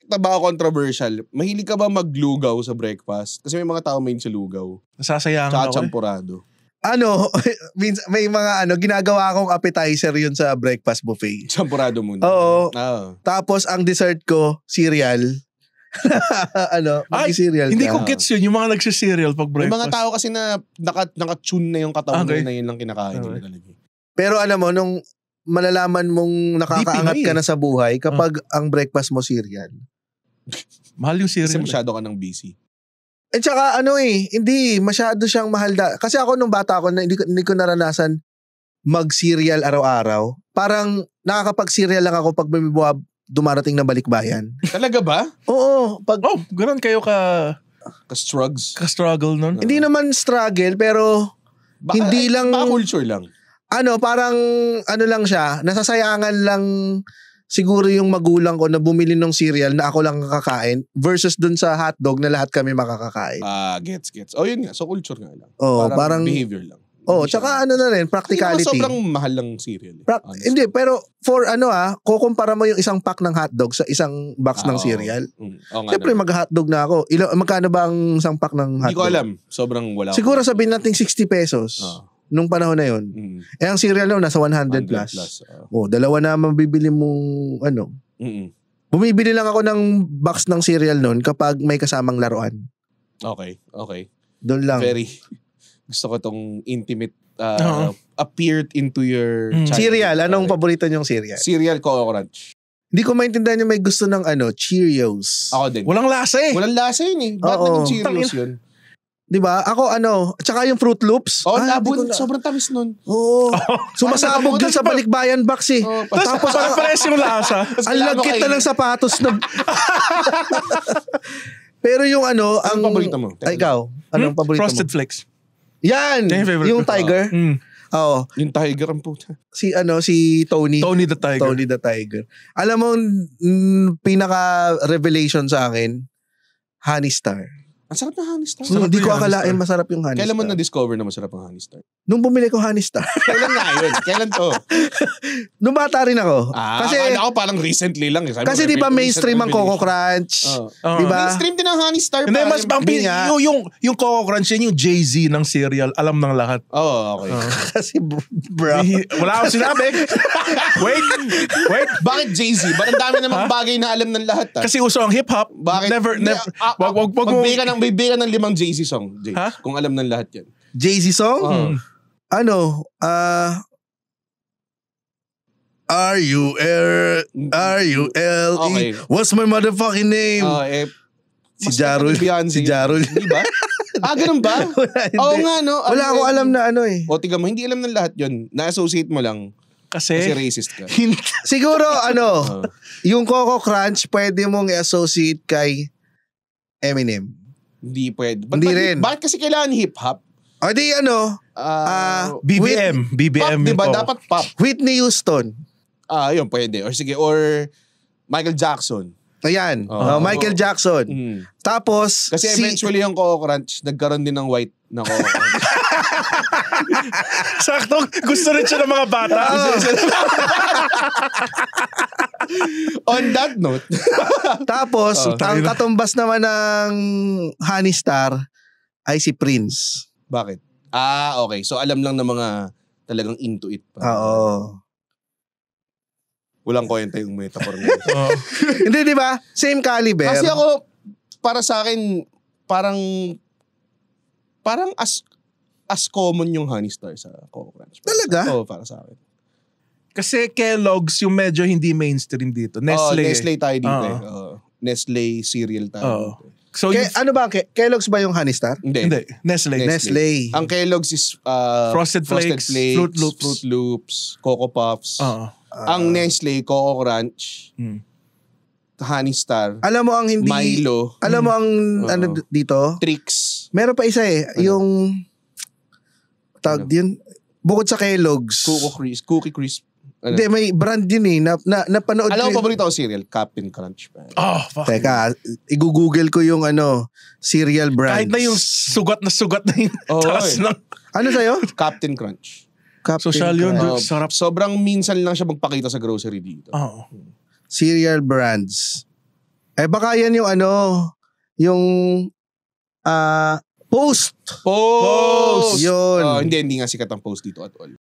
ba controversial? Mahilig ka ba maglugaw sa breakfast? Kasi may mga tao mahilig sa lugaw. Nasasayangan Tsaka ako. champurado. May mga ginagawa akong appetizer yun sa breakfast buffet. Champurado muna. Oo. Tapos ang dessert ko, cereal. Cereal Hindi ka. ko gets yun, yung mga nagsicereal pag breakfast. May mga tao kasi na naka-tune na yung katawan na yun lang kinakain nila talaga. Pero alam mo, nung malalaman mong nakakaangat ka na sa buhay kapag ang breakfast mo cereal. Mahal yung cereal. Kasi masyado ka ng busy. At saka hindi masyado siyang mahal. Kasi ako nung bata ako, hindi ko naranasan mag-cereal araw-araw. Parang nakakapag-cereal lang ako pag dumarating na balikbayan. Talaga ba? Oo. Ganun kayo ka-struggle nun? Hindi naman struggle, pero hindi lang... Baka culture lang. Parang lang siya, nasasayangan lang siguro yung magulang ko na bumili ng cereal na ako lang kakain versus dun sa hotdog na lahat kami makakakain. Gets. Yun nga. So culture nga lang. Parang behavior lang. Tsaka na rin, practicality. Hindi sobrang mahal lang cereal. Hindi, pero for kukumpara mo yung isang pack ng hotdog sa isang box ng cereal. Siyempre mag-hotdog na ako. Magkano ba ang isang pack ng hotdog? Hindi ko alam. Sobrang wala. Siguro sabihin natin 60 pesos. Nung panahon na yun. Ang cereal na nasa 100 plus. Dalawa na mabibili mong Bumibili lang ako ng box ng cereal noon kapag may kasamang laruan. Okay. Doon lang. Gusto ko tong intimate appeared into your cereal. Anong paborito niyong cereal? Cereal Coco Crunch. Hindi ko maintindihan yung may gusto ng Cheerios. Ako din. Walang lasa eh. Walang lasa yun eh. Ba't naging Cheerios yun? Diba? Ako tsaka yung Fruit Loops. Sobrang tamis nun. Oo. Sumasabog dun sa balikbayan box eh. Tapos ang press yung lasa. Ang lagkit na ng sapatos na... Pero yung ang paborito mo? Ikaw, anong paborito mo? Frosted Flakes. Yan! Yung Tiger. Oo. Yung Tiger ang puta. Si Tony. Tony the Tiger. Tony the Tiger. Alam mo, pinaka-revelation sa akin, Honey Star. Ang sarap ng Honey Star. Hindi ko akalain masarap yung Honey Star. Kailan mo na-discover na masarap ang Honey Star? Nung bumili ko Honey Star. Kailan nga yun? Kailan to? Nung bata rin ako. Kasi ako parang recently lang. Kasi di ba mainstream ang Coco Crunch? Di ba? Mainstream din ang Honey Star. Hindi, mas yung Coco Crunch yun, yung Jay-Z ng cereal. Alam ng lahat. Okay. Kasi bro. Wala akong sinabi. Wait. Bakit Jay-Z? Ba't ang dami namang bagay na alam ng lahat? Kasi uso ang hip-hop. Bakit? Never. Wag mo. Bibigyan ng 5 Jay-Z song, Jay. Kung alam ng lahat yan. Jay-Z song? R-U-L-E. Okay. What's my motherfucking name? Si Jarul. Si Jarul. Di ba? Ganun ba? Oo nga, no? Wala akong alam na Tiga mo, hindi alam ng lahat yun. Na-associate mo lang. Kasi racist ka. Siguro, yung Coco Crunch, pwede mong i-associate kay Eminem. Hindi pwede. Hindi rin. Bakit kasi kailangan hip-hop? BBM. Pop, diba? Dapat pop. Whitney Houston. Yun, pwede. Or Michael Jackson. Ayan. Michael Jackson. Tapos, kasi eventually yung Coco Crunch, nagkaroon din ng white na Coco Crunch. Sakto, gusto rin siya ng mga bata. On that note. Tapos, ang katumbas naman ng Honey Star ay si Prince. Bakit? Okay. So, alam lang ng mga talagang into it. Oo. Walang kwenta yung metaphor na yun. Hindi, di ba? Same caliber. Kasi ako, para sa akin, parang as common yung Honey Star sa Coco Crunch. Talaga? Oo, para sa akin. Kasi Kellogg's yung medyo hindi mainstream dito. Nestle. Nestle tayo dito eh. Nestle cereal tayo. So ano ba? Kellogg's ba yung Honey Star? Hindi. Nestle. Ang Kellogg's is Frosted Flakes, Fruit Loops, Coco Puffs. Ang Nestle, Coco Crunch, Honey Star. Alam mo ang hindi... Milo. Alam mo ang dito? Tricks. Meron pa isa eh. Yung... Tawag yun. Bukod sa Kellogg's. Cookie Crisp. Hindi, may brand yun eh. Napanood alam mo, paborito ko cereal? Captain Crunch. Fuck. Teka, i-google ko yung cereal brands. Kahit na yung sugat na yung taas ng... Ano sa'yo? Captain Crunch. Social yun. Sarap. Sobrang minsan lang siya magpakita sa grocery dito. Cereal brands. Baka yan yung yung Post. Post! Yun. Hindi nga sikat ang Post dito at all.